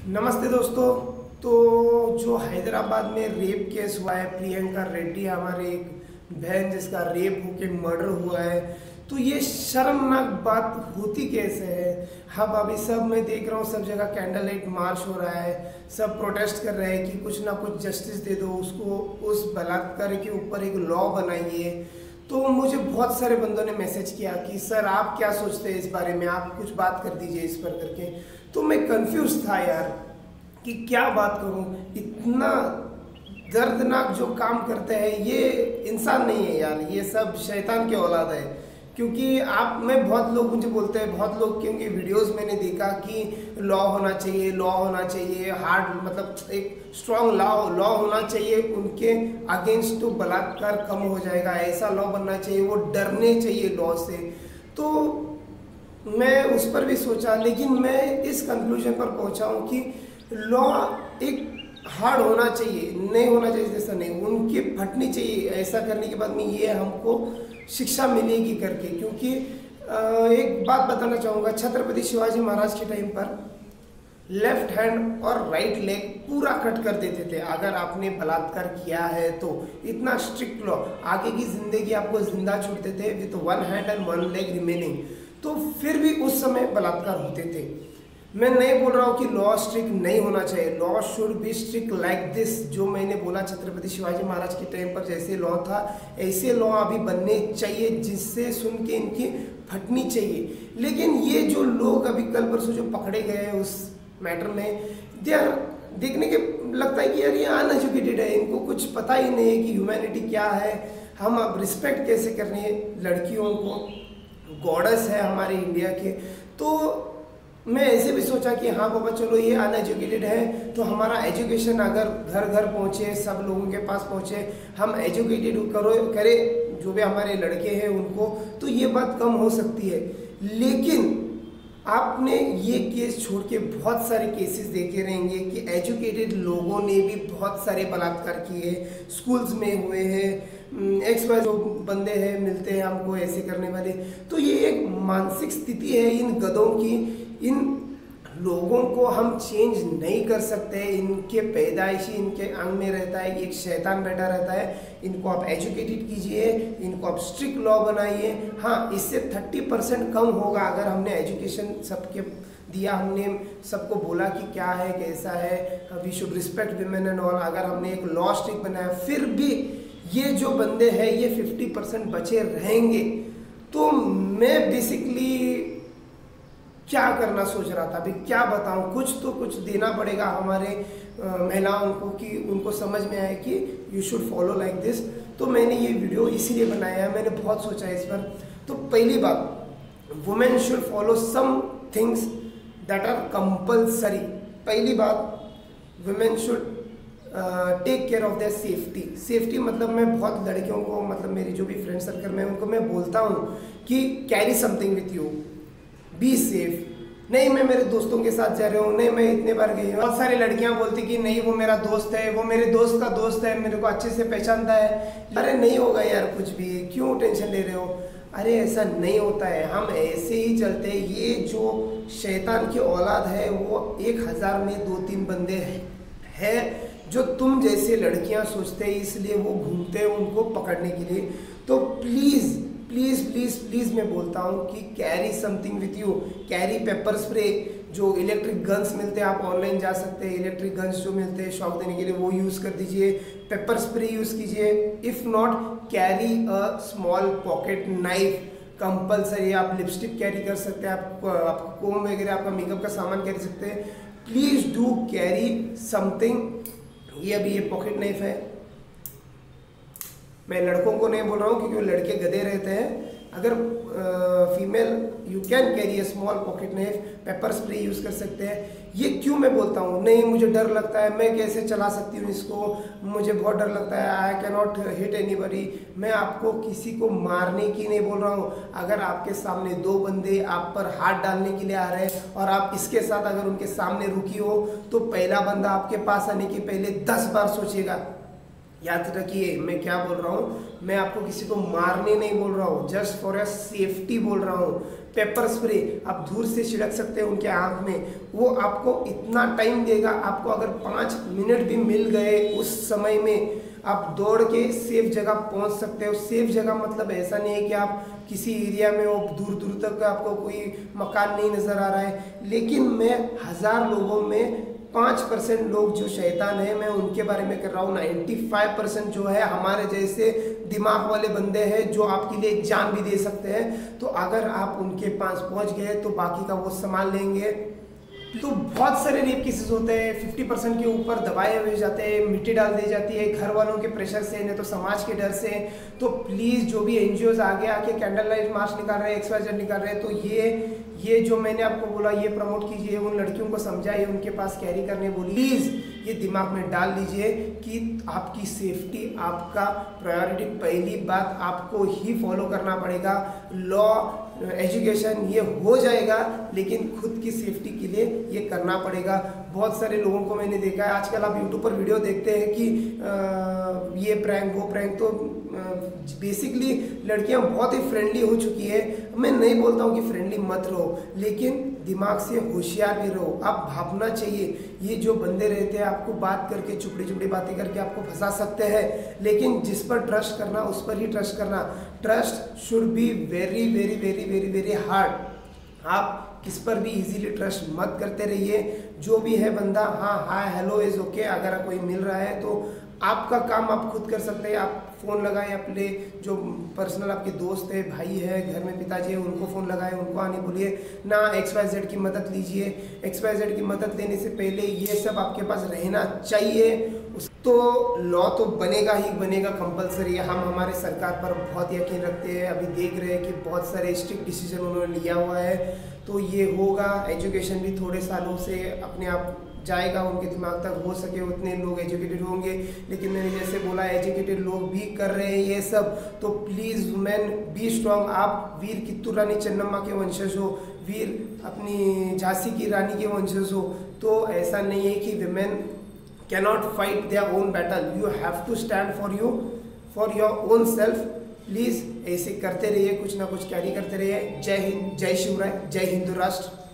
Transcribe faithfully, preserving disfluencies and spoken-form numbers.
नमस्ते दोस्तों। तो जो हैदराबाद में रेप केस हुआ है, प्रियंका रेड्डी हमारे एक बहन जिसका रेप होके मर्डर हुआ है, तो ये शर्मनाक बात होती कैसे है। हाँ अभी सब मैं देख रहा हूँ, सब जगह कैंडल लाइट मार्च हो रहा है, सब प्रोटेस्ट कर रहे हैं कि कुछ ना कुछ जस्टिस दे दो उसको, उस बलात्कार के ऊपर एक लॉ बनाइए। तो मुझे बहुत सारे बंदों ने मैसेज किया कि सर आप क्या सोचते हैं इस बारे में, आप कुछ बात कर दीजिए इस पर करके। तो मैं कंफ्यूज था यार कि क्या बात करूं। इतना दर्दनाक जो काम करते हैं ये इंसान नहीं है यार, ये सब शैतान के औलाद है। क्योंकि आप मैं बहुत लोग मुझे बोलते हैं, बहुत लोग क्योंकि वीडियोस मैंने देखा कि लॉ होना चाहिए, लॉ होना चाहिए हार्ड, मतलब एक स्ट्रॉन्ग लॉ लॉ होना चाहिए उनके अगेंस्ट, तो बलात्कार कम हो जाएगा, ऐसा लॉ बनना चाहिए, वो डरने चाहिए लॉ से। तो मैं उस पर भी सोचा, लेकिन मैं इस कंक्लूजन पर पहुंचा हूँ कि लॉ एक हार्ड होना चाहिए, नहीं होना चाहिए जैसा नहीं, उनकी फटनी चाहिए। ऐसा करने के बाद में ये हमको शिक्षा मिलेगी करके। क्योंकि एक बात बताना चाहूँगा, छत्रपति शिवाजी महाराज के टाइम पर लेफ्ट हैंड और राइट लेग पूरा कट कर देते थे अगर आपने बलात्कार किया है तो। इतना स्ट्रिक्ट लॉ, आगे की जिंदगी आपको जिंदा छोड़ते थे with one hand and one leg remaining. तो फिर भी उस समय बलात्कार होते थे। मैं नहीं बोल रहा हूँ कि लॉ स्ट्रिक्ट नहीं होना चाहिए, law should be strict like this. जो मैंने बोला छत्रपति शिवाजी महाराज के टाइम पर जैसे लॉ था, ऐसे लॉ अभी बनने चाहिए जिससे सुन के इनकी फटनी चाहिए। लेकिन ये जो लोग अभी कल परसों जो पकड़े गए हैं उस मैटर में, दे आर देखने के लगता है कि यार ये अनएजुकेटेड है, इनको कुछ पता ही नहीं है कि ह्यूमैनिटी क्या है, हम अब रिस्पेक्ट कैसे करनी है लड़कियों को, गॉडेस है हमारे इंडिया के। तो मैं ऐसे भी सोचा कि हाँ बाबा चलो ये अनएजुकेटेड है, तो हमारा एजुकेशन अगर घर घर पहुँचे, सब लोगों के पास पहुँचे, हम एजुकेटेड करो करें जो भी हमारे लड़के हैं उनको, तो ये बात कम हो सकती है। लेकिन आपने ये केस छोड़ के बहुत सारे केसेस देखे रहेंगे कि एजुकेटेड लोगों ने भी बहुत सारे बलात्कार किए, स्कूल्स में हुए हैं, एक्स वाई जो बंदे हैं मिलते हैं हमको ऐसे करने वाले। तो ये एक मानसिक स्थिति है इन गधों की। इन लोगों को हम चेंज नहीं कर सकते, इनके पैदाइशी इनके अंग में रहता है, एक शैतान बैठा रहता है। इनको आप एजुकेटेड कीजिए, इनको आप स्ट्रिक्ट लॉ बनाइए। हाँ इससे थर्टी परसेंट कम होगा अगर हमने एजुकेशन सबके दिया, हमने सबको बोला कि क्या है कैसा है, we should respect women and all. अगर हमने एक लॉ स्ट्रिक्ट बनाया, फिर भी ये जो बंदे हैं ये फिफ्टी परसेंट बचे रहेंगे। तो मैं बेसिकली क्या करना सोच रहा था, अभी क्या बताऊं, कुछ तो कुछ देना पड़ेगा हमारे महिलाओं को कि उनको समझ में आए कि you should follow like this. तो मैंने ये वीडियो इसीलिए बनाया है, मैंने बहुत सोचा इस पर। तो पहली बात, women should follow some things that are compulsory. पहली बात, women should take care of their safety. Safety मतलब मैं बहुत लड़कियों को, मतलब मेरी जो भी फ्रेंड सर्कल में उनको मैं बोलता हूँ कि carry something with you, be safe. नहीं मैं मेरे दोस्तों के साथ जा रहा हूँ, नहीं मैं इतने बार गई हूँ। बहुत सारी लड़कियाँ बोलती कि नहीं वो मेरा दोस्त है, वो मेरे दोस्त का दोस्त है, मेरे को अच्छे से पहचानता है। अरे नहीं होगा यार कुछ भी, क्यों टेंशन ले रहे हो। अरे ऐसा नहीं होता है, हम ऐसे ही चलते हैं। ये जो शैतान की औलाद है वो एक हज़ार में दो तीन बंदे हैं जो तुम जैसे लड़कियाँ सोचते हैं, इसलिए वो घूमते हैं उनको पकड़ने के लिए। तो प्लीज़ प्लीज़ प्लीज़ प्लीज़ मैं बोलता हूँ कि carry something with you. Carry pepper spray, जो इलेक्ट्रिक गन्स मिलते हैं, आप ऑनलाइन जा सकते हैं, इलेक्ट्रिक गन्स जो मिलते हैं शॉक देने के लिए वो यूज़ कर दीजिए। पेपर स्प्रे यूज़ कीजिए। If not, carry a small pocket knife compulsory. आप लिपस्टिक कैरी कर सकते हैं, आप आपका कोम वगैरह, आपका मेकअप का सामान कैरी सकते हैं। Please do carry something. ये अभी ये पॉकेट नाइफ है, मैं लड़कों को नहीं बोल रहा हूँ क्योंकि वो लड़के गधे रहते हैं। अगर female, you can carry a small pocket knife. Pepper spray use कर सकते हैं। ये क्यों मैं बोलता हूँ, नहीं मुझे डर लगता है, मैं कैसे चला सकती हूँ इसको, मुझे बहुत डर लगता है, I can not hit anybody. मैं आपको किसी को मारने की नहीं बोल रहा हूँ। अगर आपके सामने दो बंदे आप पर हाथ डालने के लिए आ रहे हैं और आप इसके साथ अगर उनके सामने रुकी हो, तो पहला बंदा आपके पास आने के पहले दस बार सोचेगा याद रखिए मैं क्या बोल रहा हूँ, मैं आपको किसी को मारने नहीं बोल रहा हूँ, जस्ट फॉर योर सेफ्टी बोल रहा हूँ। पेपर स्प्रे आप दूर से छिड़क सकते हैं उनके आँख में, वो आपको इतना टाइम देगा, आपको अगर पाँच मिनट भी मिल गए उस समय में आप दौड़ के सेफ जगह पहुंच सकते हो। सेफ जगह मतलब ऐसा नहीं है कि आप किसी एरिया में हो, दूर दूर तक आपको कोई मकान नहीं नज़र आ रहा है, लेकिन मैं हज़ार लोगों में पाँच परसेंट लोग जो शैतान है मैं उनके बारे में कर रहा हूँ। नाइन्टी फाइव परसेंट जो है हमारे जैसे दिमाग वाले बंदे हैं जो आपके लिए जान भी दे सकते हैं। तो अगर आप उनके पास पहुँच गए तो बाकी का वो संभाल लेंगे। तो बहुत सारे रेप केसेस होते हैं, पचास परसेंट के ऊपर दबाए हुए जाते हैं, मिट्टी डाल दी जाती है घर वालों के प्रेशर से, नहीं तो समाज के डर से। तो प्लीज़ जो भी एनजीओज आगे आके कैंडल लाइट मार्च निकाल रहे हैं, एक्स वाई जेड निकाल रहे हैं, तो ये ये जो मैंने आपको बोला ये प्रमोट कीजिए, उन लड़कियों को समझाइए, उनके पास कैरी करने बोलिए। प्लीज़ ये दिमाग में डाल लीजिए कि आपकी सेफ्टी आपका प्रायोरिटी, पहली बात आपको ही फॉलो करना पड़ेगा। लॉ एजुकेशन ये हो जाएगा, लेकिन खुद की सेफ्टी के लिए ये करना पड़ेगा। बहुत सारे लोगों को मैंने देखा है, आजकल आप यूट्यूब पर वीडियो देखते हैं कि आ, ये प्रैंक वो प्रैंक, तो बेसिकली लड़कियां बहुत ही फ्रेंडली हो चुकी है। मैं नहीं बोलता हूँ कि फ्रेंडली मत रहो, लेकिन दिमाग से होशियार भी रहो। आप भापना चाहिए, ये जो बंदे रहते हैं आपको बात करके चुपड़ी चुपड़ी बातें करके आपको फंसा सकते हैं, लेकिन जिस पर ट्रस्ट करना उस पर ही ट्रस्ट करना। Trust should be very very very very very hard. आप किस पर भी इजीली ट्रस्ट मत करते रहिए। जो भी है बंदा, हाँ हाय हेलो इज ओके, अगर कोई मिल रहा है तो आपका काम आप खुद कर सकते हैं। आप फ़ोन लगाएं, अपने जो पर्सनल आपके दोस्त है, भाई है, घर में पिताजी है, उनको फ़ोन लगाएं, उनको आने बोलिए ना। एक्स वाई जेड की मदद लीजिए। एक्स वाई जेड की मदद लेने से पहले ये सब आपके पास रहना चाहिए। तो लॉ तो बनेगा ही बनेगा कंपलसरी। हम हमारे सरकार पर बहुत यकीन रखते हैं, अभी देख रहे हैं कि बहुत सारे स्ट्रिक्ट डिसीजन उन्होंने लिया हुआ है, तो ये होगा। एजुकेशन भी थोड़े सालों से अपने आप जाएगा, उनके दिमाग तक हो सके उतने लोग एजुकेटेड होंगे। लेकिन मैंने जैसे बोला एजुकेटेड लोग भी कर रहे हैं ये सब, तो प्लीज़ वुमेन बी स्ट्रॉन्ग। आप वीर कित्तूर रानी चन्नम्मा के वंशज हो, वीर अपनी झांसी की रानी के वंशज हो, तो ऐसा नहीं है कि women cannot fight their own battle. You have to stand for you, for your own self. Please ऐसे करते रहिए, कुछ ना कुछ कैरी करते रहिए। जय हिंद, जय शिवराय, जय हिंदू राष्ट्र।